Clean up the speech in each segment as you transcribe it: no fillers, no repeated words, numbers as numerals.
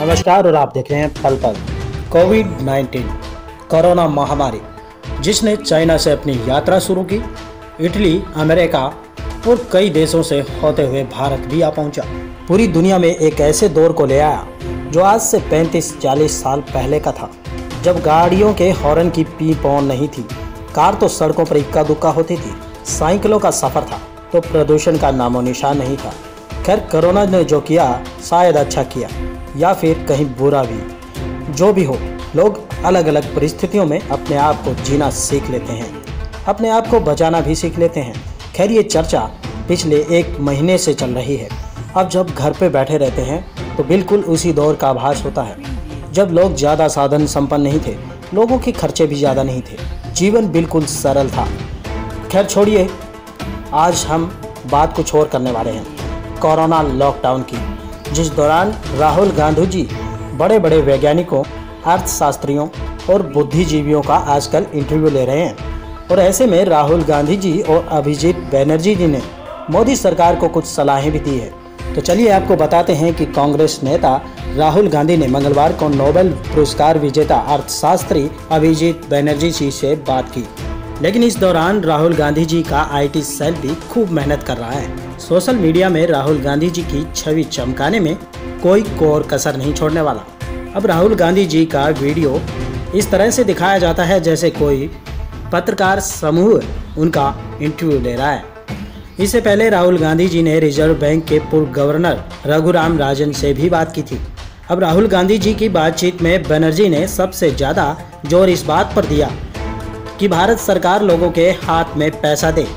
नमस्कार और आप देख रहे हैं पल पल। कोविड-19 कोरोना महामारी जिसने चाइना से अपनी यात्रा शुरू की, इटली, अमेरिका और कई देशों से होते हुए भारत भी आ पहुंचा। पूरी दुनिया में एक ऐसे दौर को ले आया जो आज से 35-40 साल पहले का था, जब गाड़ियों के हॉर्न की पी पौन नहीं थी, कार तो सड़कों पर इक्का दुक्का होती थी, साइकिलों का सफ़र था तो प्रदूषण का नामो निशान नहीं था। खैर, कोरोना ने जो किया शायद अच्छा किया या फिर कहीं बुरा भी। जो भी हो, लोग अलग अलग परिस्थितियों में अपने आप को जीना सीख लेते हैं, अपने आप को बचाना भी सीख लेते हैं। खैर, ये चर्चा पिछले 1 महीने से चल रही है। अब जब घर पे बैठे रहते हैं तो बिल्कुल उसी दौर का आभास होता है जब लोग ज़्यादा साधन संपन्न नहीं थे, लोगों के खर्चे भी ज़्यादा नहीं थे, जीवन बिल्कुल सरल था। खैर छोड़िए, आज हम बात कुछ और करने वाले हैं, कोरोना लॉकडाउन की, जिस दौरान राहुल गांधी जी बड़े बड़े वैज्ञानिकों, अर्थशास्त्रियों और बुद्धिजीवियों का आजकल इंटरव्यू ले रहे हैं। और ऐसे में राहुल गांधी जी और अभिजीत बैनर्जी जी ने मोदी सरकार को कुछ सलाहें भी दी है। तो चलिए आपको बताते हैं कि कांग्रेस नेता राहुल गांधी ने मंगलवार को नोबेल पुरस्कार विजेता अर्थशास्त्री अभिजीत बैनर्जी जी से बात की। लेकिन इस दौरान राहुल गांधी जी का आईटी सेल भी खूब मेहनत कर रहा है। सोशल मीडिया में राहुल गांधी जी की छवि चमकाने में कोई कोर कसर नहीं छोड़ने वाला। अब राहुल गांधी जी का वीडियो इस तरह से दिखाया जाता है जैसे कोई पत्रकार समूह उनका इंटरव्यू ले रहा है। इससे पहले राहुल गांधी जी ने रिजर्व बैंक के पूर्व गवर्नर रघुराम राजन से भी बात की थी। अब राहुल गांधी जी की बातचीत में बनर्जी ने सबसे ज़्यादा जोर इस बात पर दिया कि भारत सरकार लोगों के हाथ में पैसा दे।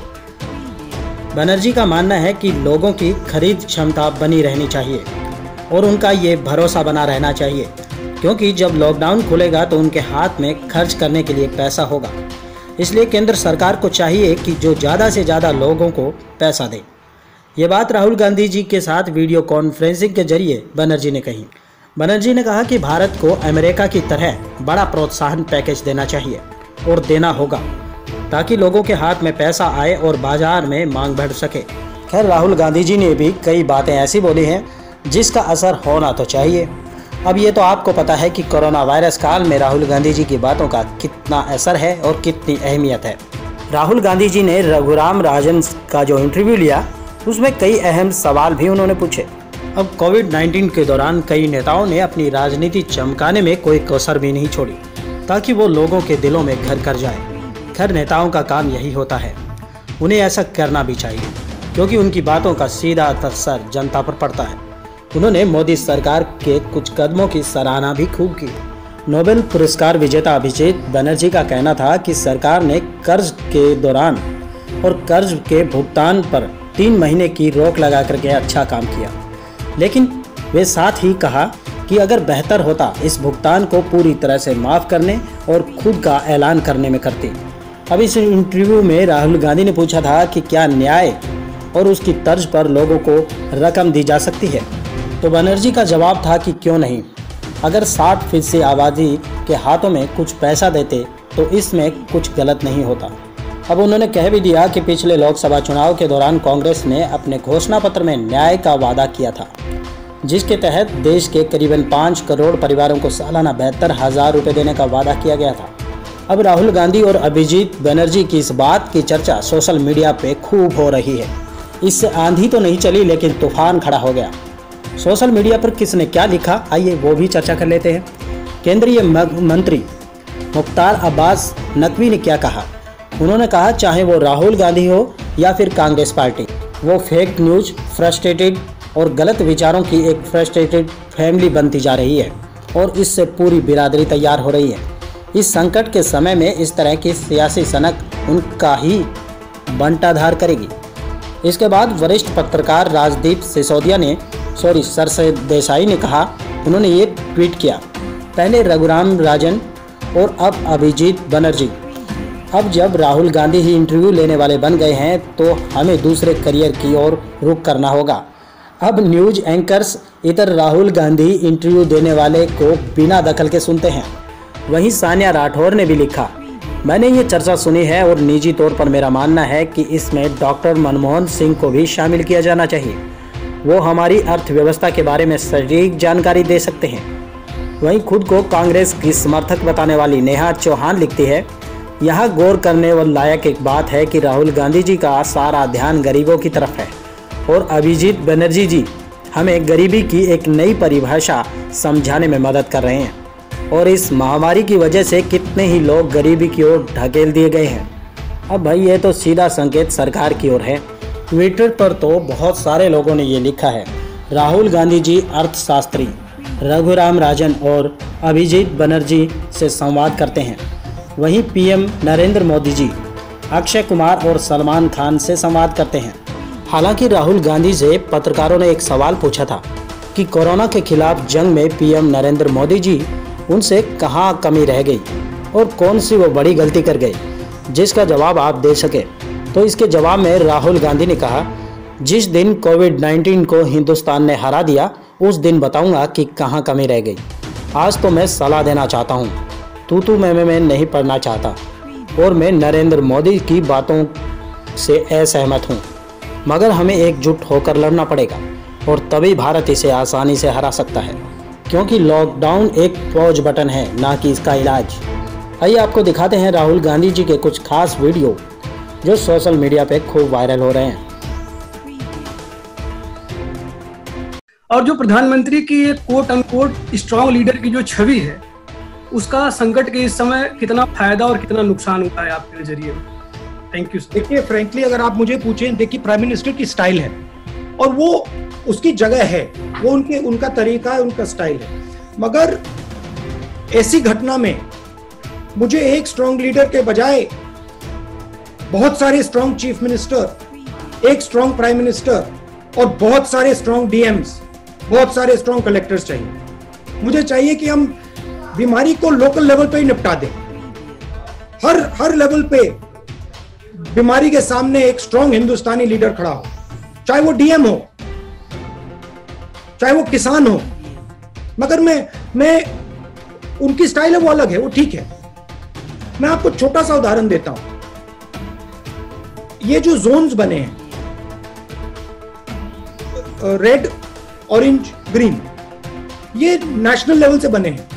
बनर्जी का मानना है कि लोगों की खरीद क्षमता बनी रहनी चाहिए और उनका ये भरोसा बना रहना चाहिए, क्योंकि जब लॉकडाउन खुलेगा तो उनके हाथ में खर्च करने के लिए पैसा होगा। इसलिए केंद्र सरकार को चाहिए कि जो ज़्यादा से ज़्यादा लोगों को पैसा दे। ये बात राहुल गांधी जी के साथ वीडियो कॉन्फ्रेंसिंग के जरिए बनर्जी ने कही। बनर्जी ने कहा कि भारत को अमेरिका की तरह बड़ा प्रोत्साहन पैकेज देना चाहिए और देना होगा, ताकि लोगों के हाथ में पैसा आए और बाजार में मांग बढ़ सके। खैर, राहुल गांधी जी ने भी कई बातें ऐसी बोली हैं जिसका असर होना तो चाहिए। अब ये तो आपको पता है कि कोरोना वायरस काल में राहुल गांधी जी की बातों का कितना असर है और कितनी अहमियत है। राहुल गांधी जी ने रघुराम राजन का जो इंटरव्यू लिया उसमें कई अहम सवाल भी उन्होंने पूछे। अब कोविड-19 के दौरान कई नेताओं ने अपनी राजनीति चमकाने में कोई कसर भी नहीं छोड़ी, ताकि वो लोगों के दिलों में घर कर जाए। खैर, नेताओं का काम यही होता है, उन्हें ऐसा करना भी चाहिए, क्योंकि उनकी बातों का सीधा असर जनता पर पड़ता है। उन्होंने मोदी सरकार के कुछ कदमों की सराहना भी खूब की। नोबेल पुरस्कार विजेता अभिजीत बनर्जी का कहना था कि सरकार ने कर्ज के दौरान और कर्ज के भुगतान पर 3 महीने की रोक लगा करके अच्छा काम किया, लेकिन वे साथ ही कहा कि अगर बेहतर होता इस भुगतान को पूरी तरह से माफ़ करने और खुद का ऐलान करने में करती। अब इस इंटरव्यू में राहुल गांधी ने पूछा था कि क्या न्याय और उसकी तर्ज पर लोगों को रकम दी जा सकती है, तो बनर्जी का जवाब था कि क्यों नहीं। अगर 60% आबादी के हाथों में कुछ पैसा देते तो इसमें कुछ गलत नहीं होता। अब उन्होंने कह भी दिया कि पिछले लोकसभा चुनाव के दौरान कांग्रेस ने अपने घोषणा पत्र में न्याय का वादा किया था, जिसके तहत देश के करीबन 5 करोड़ परिवारों को सालाना 72,000 रुपये देने का वादा किया गया था। अब राहुल गांधी और अभिजीत बनर्जी की इस बात की चर्चा सोशल मीडिया पे खूब हो रही है। इससे आंधी तो नहीं चली, लेकिन तूफान खड़ा हो गया। सोशल मीडिया पर किसने क्या लिखा, आइए वो भी चर्चा कर लेते हैं। केंद्रीय मंत्री मुख्तार अब्बास नकवी ने क्या कहा। उन्होंने कहा, चाहे वो राहुल गांधी हो या फिर कांग्रेस पार्टी, वो फेक न्यूज, फ्रस्ट्रेटेड और गलत विचारों की एक फ्रस्ट्रेटेड फैमिली बनती जा रही है और इससे पूरी बिरादरी तैयार हो रही है। इस संकट के समय में इस तरह की सियासी सनक उनका ही बंटाधार करेगी। इसके बाद वरिष्ठ पत्रकार राजदीप सरदेसाई ने कहा, उन्होंने ये ट्वीट किया, पहले रघुराम राजन और अब अभिजीत बनर्जी। अब जब राहुल गांधी ही इंटरव्यू लेने वाले बन गए हैं तो हमें दूसरे करियर की ओर रुख करना होगा। अब न्यूज एंकर्स इधर राहुल गांधी इंटरव्यू देने वाले को बिना दखल के सुनते हैं। वहीं सानिया राठौर ने भी लिखा, मैंने ये चर्चा सुनी है और निजी तौर पर मेरा मानना है कि इसमें डॉक्टर मनमोहन सिंह को भी शामिल किया जाना चाहिए। वो हमारी अर्थव्यवस्था के बारे में सटीक जानकारी दे सकते हैं। वहीं खुद को कांग्रेस की समर्थक बताने वाली नेहा चौहान लिखती है, यहाँ गौर करने वाले लायक एक बात है कि राहुल गांधी जी का सारा ध्यान गरीबों की तरफ है और अभिजीत बनर्जी जी हमें गरीबी की एक नई परिभाषा समझाने में मदद कर रहे हैं और इस महामारी की वजह से कितने ही लोग गरीबी की ओर ढकेल दिए गए हैं। अब भाई ये तो सीधा संकेत सरकार की ओर है। ट्विटर पर तो बहुत सारे लोगों ने ये लिखा है, राहुल गांधी जी अर्थशास्त्री रघुराम राजन और अभिजीत बनर्जी से संवाद करते हैं। वहीं पीएम नरेंद्र मोदी जी अक्षय कुमार और सलमान खान से संवाद करते हैं। हालांकि राहुल गांधी से पत्रकारों ने एक सवाल पूछा था कि कोरोना के खिलाफ जंग में पीएम नरेंद्र मोदी जी उनसे कहां कमी रह गई और कौन सी वो बड़ी गलती कर गई जिसका जवाब आप दे सके। तो इसके जवाब में राहुल गांधी ने कहा, जिस दिन कोविड-19 को हिंदुस्तान ने हरा दिया उस दिन बताऊंगा कि कहां कमी रह गई। आज तो मैं सलाह देना चाहता हूं, तू मैं नहीं पढ़ना चाहता और मैं नरेंद्र मोदी की बातों से असहमत हूं, मगर हमें एकजुट होकर लड़ना पड़ेगा और तभी भारत इसे आसानी से हरा सकता है, क्योंकि लॉकडाउन एक पॉज बटन है, ना कि इसका इलाज। आइए आपको दिखाते हैं राहुल गांधी जी के कुछ खास वीडियो जो सोशल मीडिया पे खूब वायरल हो रहे हैं। और जो प्रधानमंत्री की एक कोट अनकोट स्ट्रॉन्ग लीडर की जो छवि है, उसका संकट के इस समय कितना फायदा और कितना नुकसान हुआ है आपके नजरिए में? Thank you. देखिए, फ्रैंकली अगर आप मुझे पूछें, देखिए प्राइम मिनिस्टर की स्टाइल है और वो उसकी जगह है, वो उनका तरीका है, उनका स्टाइल है, मगर ऐसी घटना में मुझे एक स्ट्रॉन्ग लीडर के बजाय बहुत सारे स्ट्रॉन्ग चीफ मिनिस्टर, एक स्ट्रॉन्ग प्राइम मिनिस्टर और बहुत सारे स्ट्रॉन्ग डीएम्स, बहुत सारे स्ट्रॉन्ग कलेक्टर्स चाहिए। मुझे चाहिए कि हम बीमारी को लोकल लेवल पे ही निपटा दें। हर लेवल पे बीमारी के सामने एक स्ट्रॉन्ग हिंदुस्तानी लीडर खड़ा हो, चाहे वो डीएम हो, चाहे वो किसान हो। मगर मैं उनकी स्टाइल है, वो अलग है, वो ठीक है। मैं आपको छोटा सा उदाहरण देता हूं। ये जो जोन्स बने हैं, रेड, ऑरेंज, ग्रीन, ये नेशनल लेवल से बने हैं।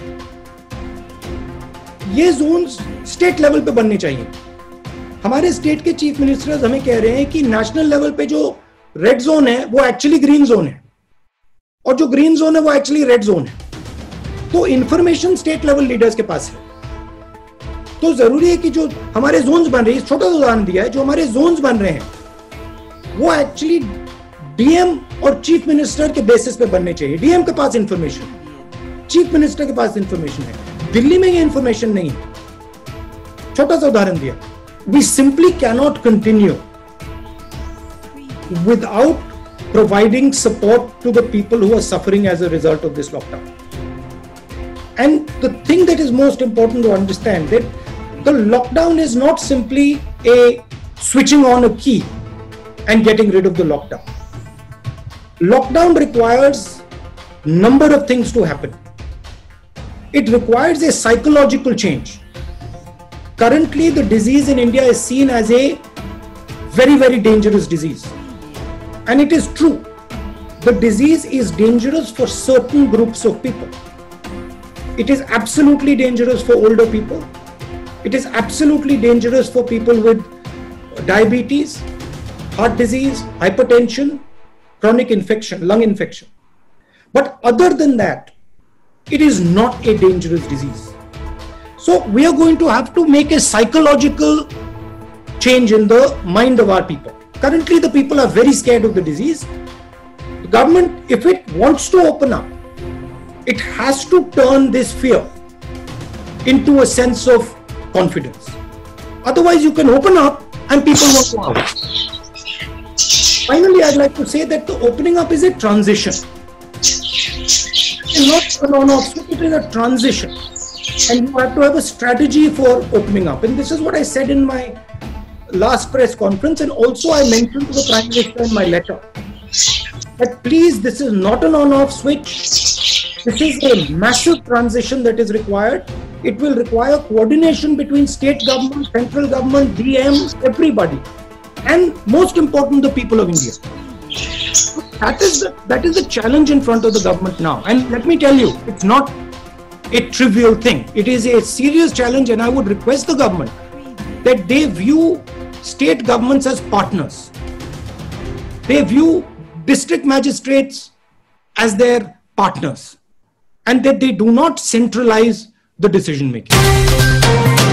ये जोन्स स्टेट लेवल पे बनने चाहिए। हमारे स्टेट के चीफ मिनिस्टर्स हमें कह रहे हैं कि नेशनल लेवल पे जो रेड जोन है वो एक्चुअली ग्रीन जोन है और जो ग्रीन जोन है वो एक्चुअली रेड जोन है। तो इंफॉर्मेशन स्टेट लेवल लीडर्स के पास है। तो जरूरी है कि जो हमारे जोन्स बन रही है, छोटा सा उदाहरण दिया है, जो हमारे जोन्स बन रहे हैं वो एक्चुअली डीएम और चीफ मिनिस्टर के बेसिस पे बनने चाहिए। डीएम के पास इंफॉर्मेशन, चीफ मिनिस्टर के पास इंफॉर्मेशन है। दिल्ली में ये इंफॉर्मेशन नहीं है। छोटा सा उदाहरण दिया। We simply cannot continue without providing support to the people who are suffering as a result of this lockdown. And the thing that is most important to understand that the lockdown is not simply a switching on a key and getting rid of the lockdown. Lockdown requires number of things to happen. It requires a psychological change. Currently, the disease in India is seen as a very, very dangerous disease. And it is true. The disease is dangerous for certain groups of people. It is absolutely dangerous for older people. It is absolutely dangerous for people with diabetes, heart disease, hypertension, chronic infection, lung infection. But other than that, it is not a dangerous disease. So we are going to have to make a psychological change in the mind of our people. Currently, the people are very scared of the disease. The government, if it wants to open up, it has to turn this fear into a sense of confidence. Otherwise, you can open up and people won't go out. Finally, I'd like to say that the opening up is a transition. It is not an on-off switch, it is a transition. And you have to have a strategy for opening up. And this is what I said in my last press conference, and also I mentioned to the Prime Minister in my letter that please, this is not an on-off switch. This is a massive transition that is required. It will require coordination between state government, central government, DMs, everybody, and most important, the people of India. That is the challenge in front of the government now. And let me tell you, it's not a trivial thing. It is a serious challenge, and I would request the government that they view state governments as partners. They view district magistrates as their partners, and that they do not centralize the decision making.